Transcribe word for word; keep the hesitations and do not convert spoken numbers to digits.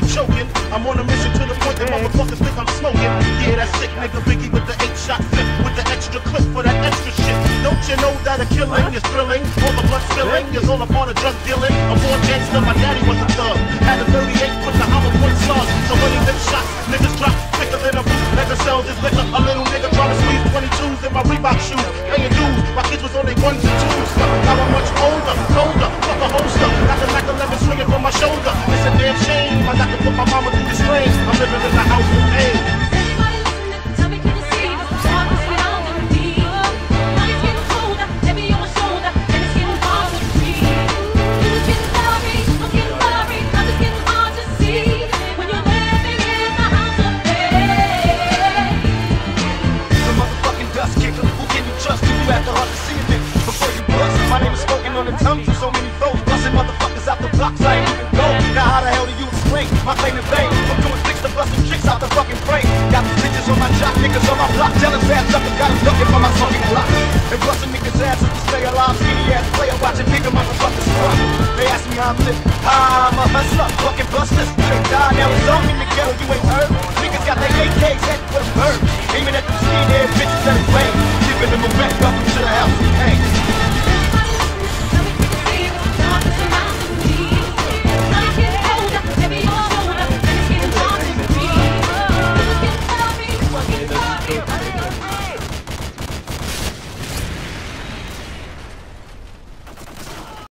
choking. I'm on a mission to the point that motherfuckers think I'm smoking. Yeah, that sick nigga Biggie with the eight shot flip, with the extra clip for that extra shit. Don't you know that a killing is thrilling? All the blood spilling is all upon a drug dealing. I'm born gangster, my daddy was a thug. Had a thirty-eight with the hollow point slug. So when he lips shots, niggas drop quicker than a boot. Leather sells his liquor. A little nigga trying to squeeze twenty-twos in my Reebok shoes. Paying dues, my kids was on their ones and twos. Now I'm much older, colder, fuck a holster. Got the Mac eleven swinging from my shoulder. It's a damn shame I got to put my mama through the strain. I'm living in the house of pain. Tongue to so many foes, busting motherfuckers out the blocks I ain't even go. Now how the hell do you explain my claim to fame? I'm doing six to busting tricks out the fucking frame. Got these bitches on my jock, niggas on my block, jealous ass suckers got them ducking for my fucking block. And busting niggas' asses to stay alive, skinny ass player watching bigger motherfuckers rock. They ask me how I'm living, I'm a hustler, fucking busters. Trick die, now it's on in the ghetto, you ain't heard. Niggas got their A Ks at the bird, aiming at them skinny ass bitches that are playing. Giving them a back, welcome to the house, hey.